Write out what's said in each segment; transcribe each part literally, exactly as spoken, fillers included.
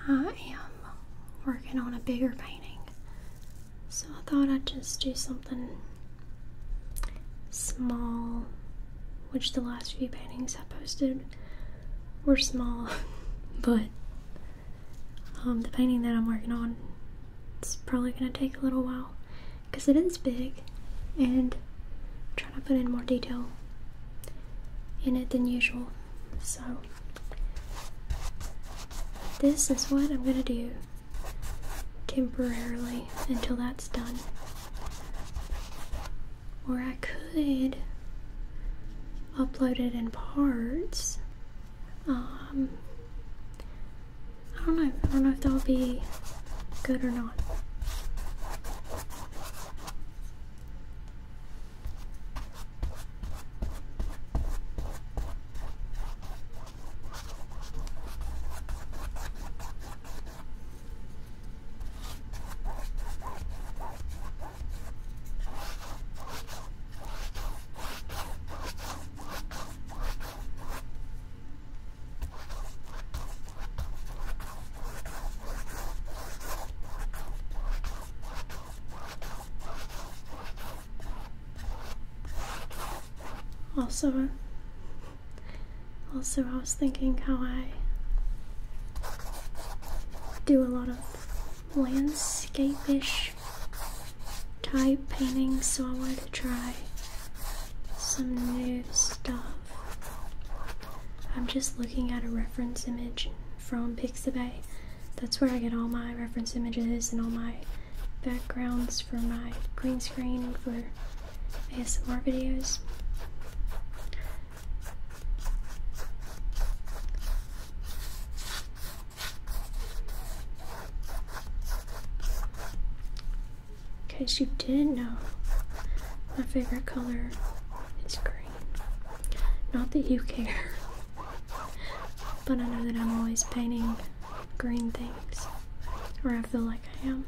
I am working on a bigger painting, so I thought I'd just do something small, which the last few paintings I posted were small, but um, the painting that I'm working on, it's probably going to take a little while because it is big and I'm trying to put in more detail in it than usual. So this is what I'm going to do temporarily until that's done. Or I could upload it in parts. Um, I don't know. I don't know if that'll be good or not. Also, also I was thinking how I do a lot of landscape-ish type paintings, so I wanted to try some new stuff. I'm just looking at a reference image from Pixabay. That's where I get all my reference images and all my backgrounds for my green screen for A S M R videos. In case you didn't know, my favorite color is green. Not that you care, but I know that I'm always painting green things, or I feel like I am.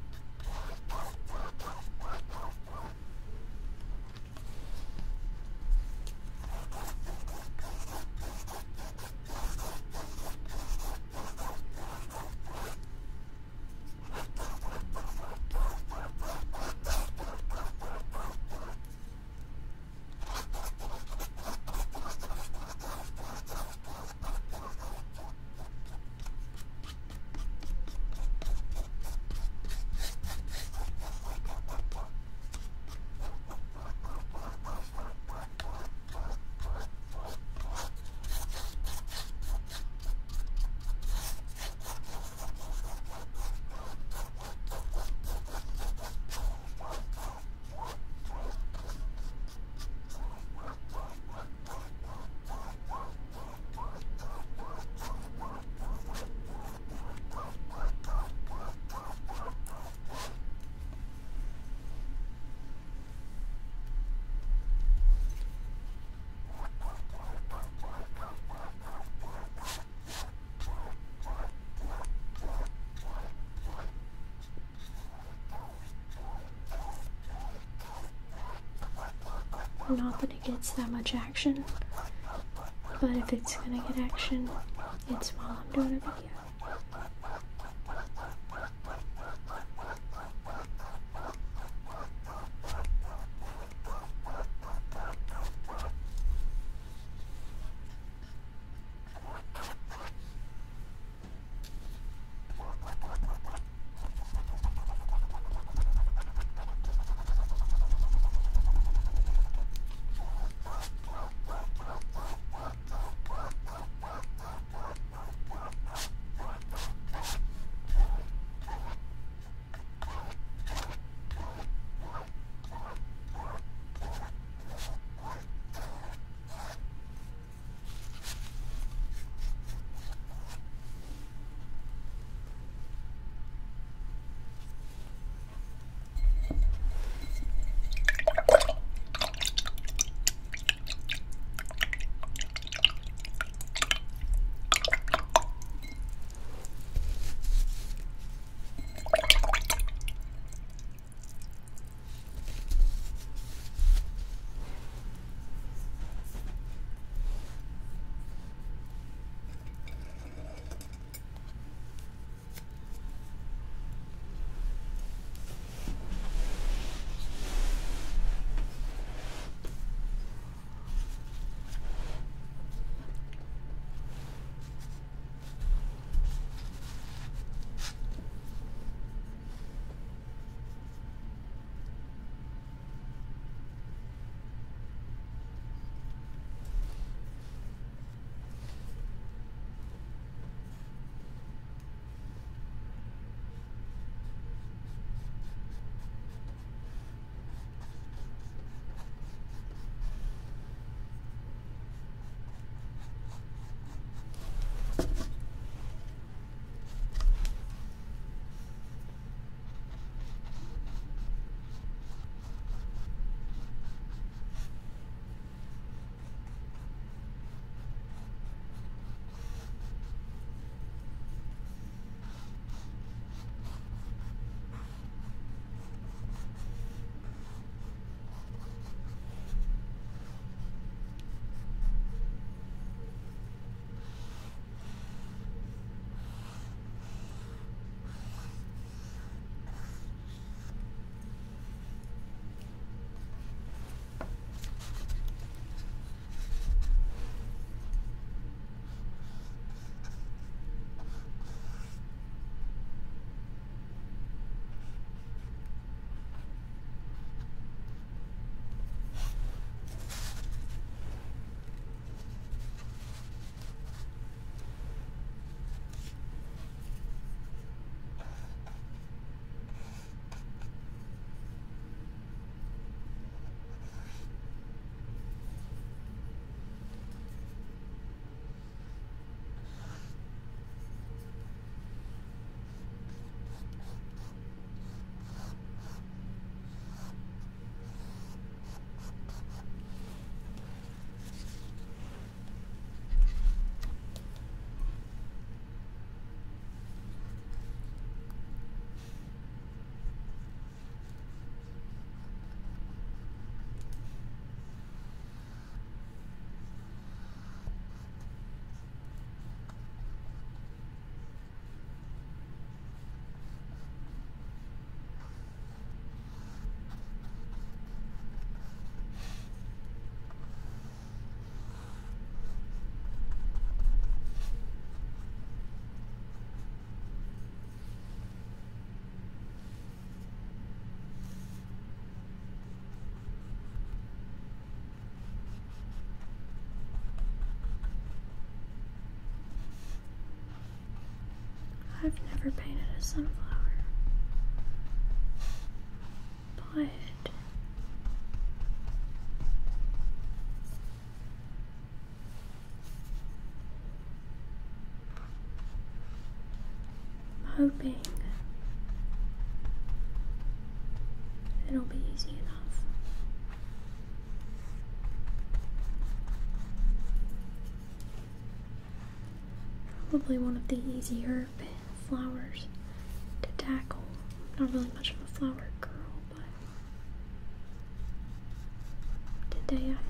Not that it gets that much action, but if it's gonna get action, it's while I'm doing a video. I've never painted a sunflower, but I'm hoping it'll be easy enough. Probably one of the easier flowers to tackle. Not really much of a flower girl, but today I am.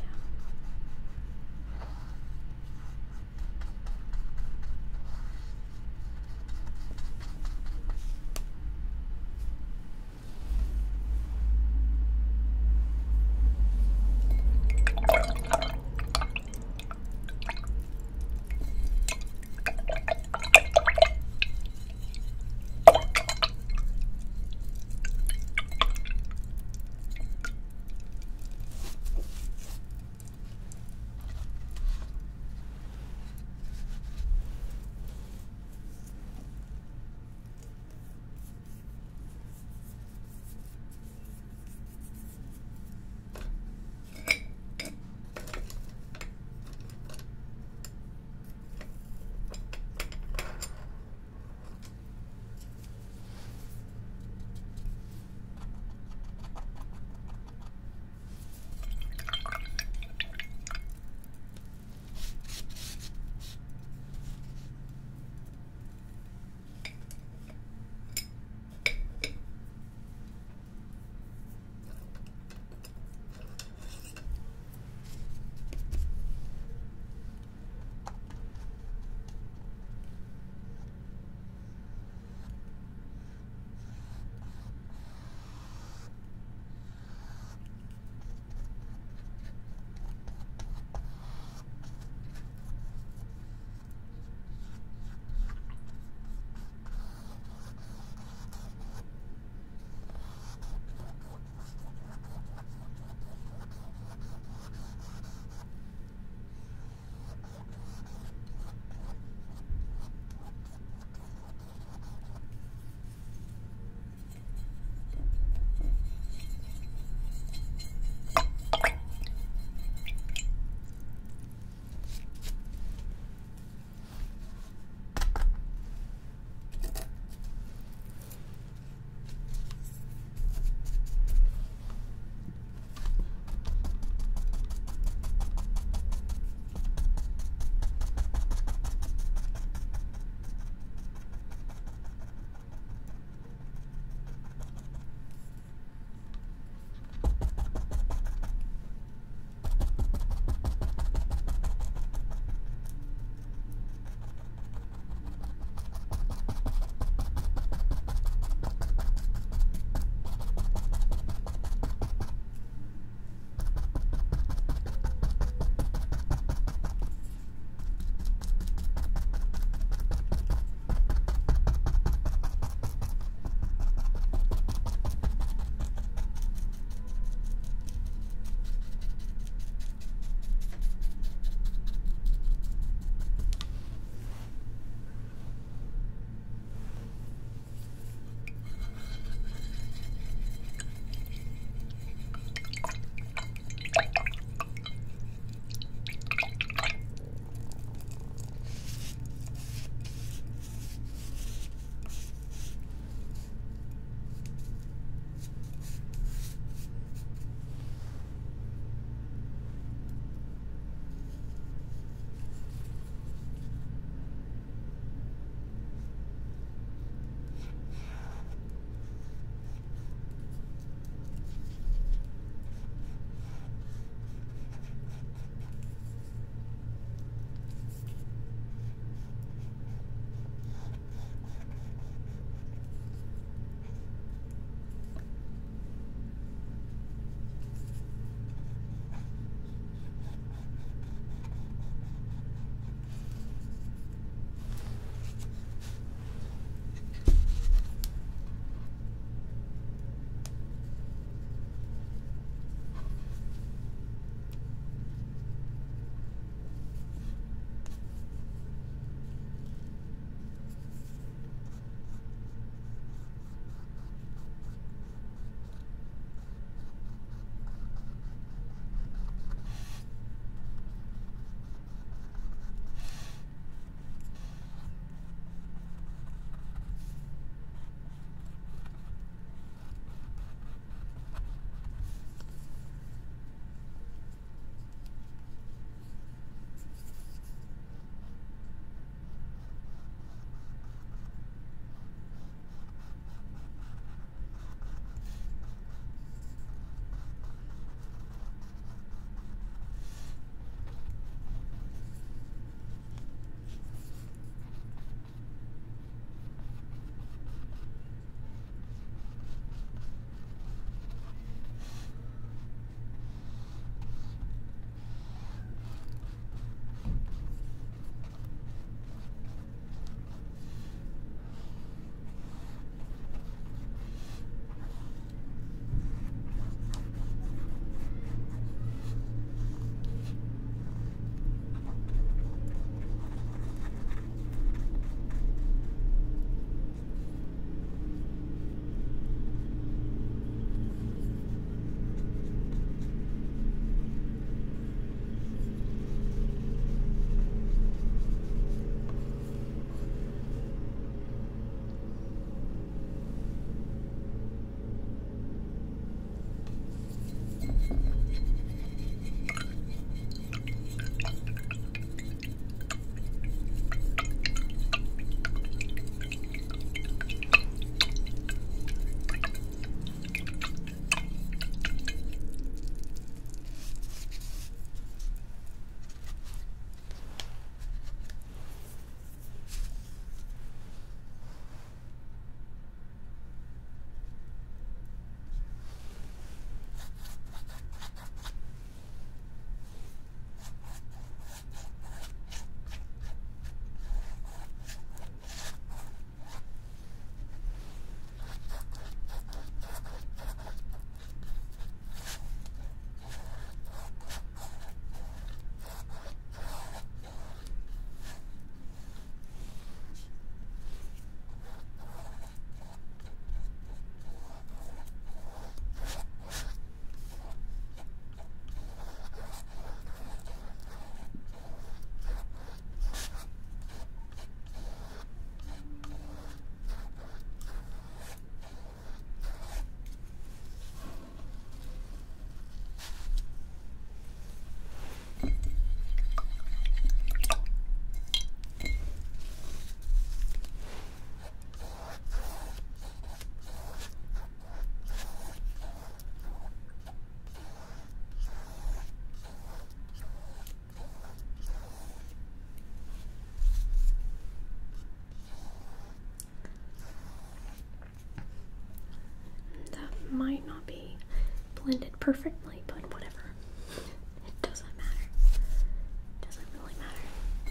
blended perfectly, but whatever. It doesn't matter. It doesn't really matter.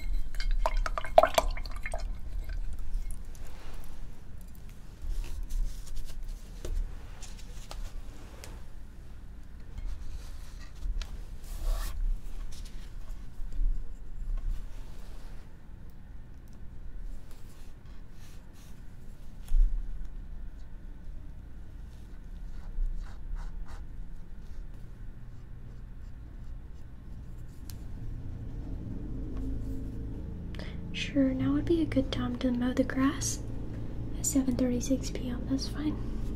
Sure, now would be a good time to mow the grass at seven thirty-six p m That's fine.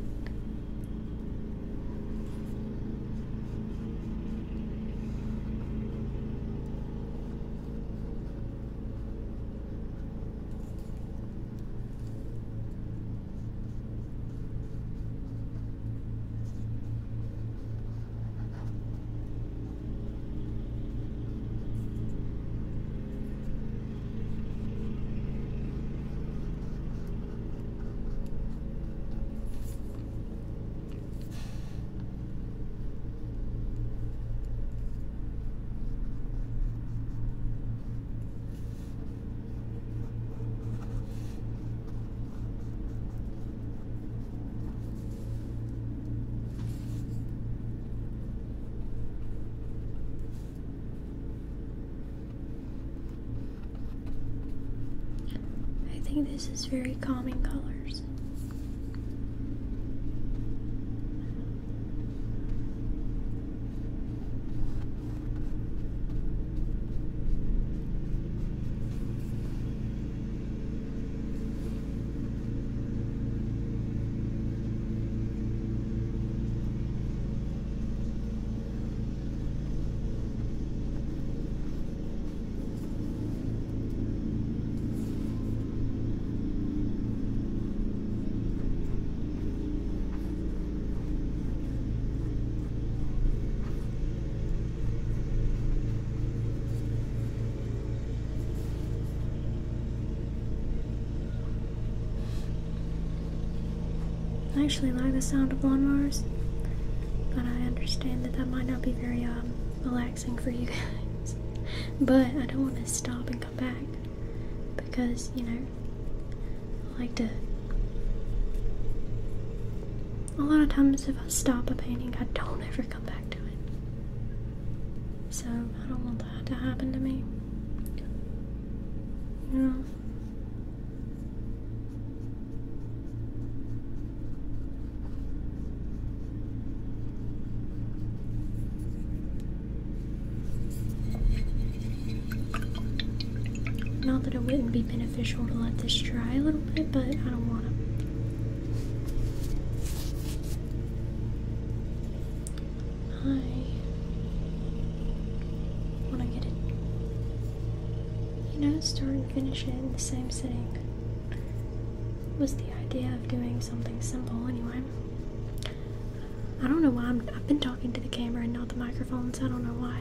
I think this is very calming colors. I actually like the sound of lawnmowers, but I understand that that might not be very um, relaxing for you guys. But I don't want to stop and come back because, you know, I like to. A lot of times if I stop a painting, I don't ever come back to it. So I don't want that to happen to me. You know? Not that it wouldn't be beneficial to let this dry a little bit, but I don't want to. I want to get it, you know, start and finish it in the same sitting. Was the idea of doing something simple anyway. I don't know why I'm, I've been talking to the camera and not the microphones. I don't know why.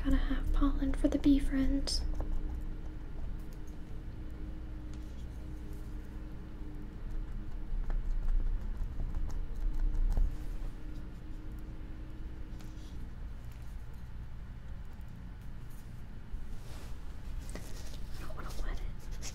Gotta have pollen for the bee friends. I don't want to wet it.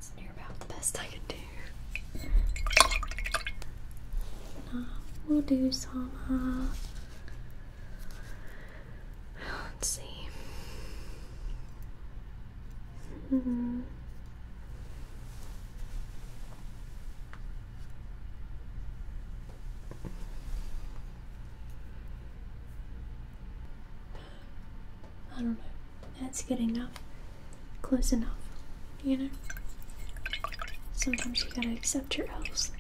near about the best I can do. Now we'll do some, uh, let's see. Hmm. I don't know. That's good enough. Close enough. You know? Sometimes you gotta accept your L's.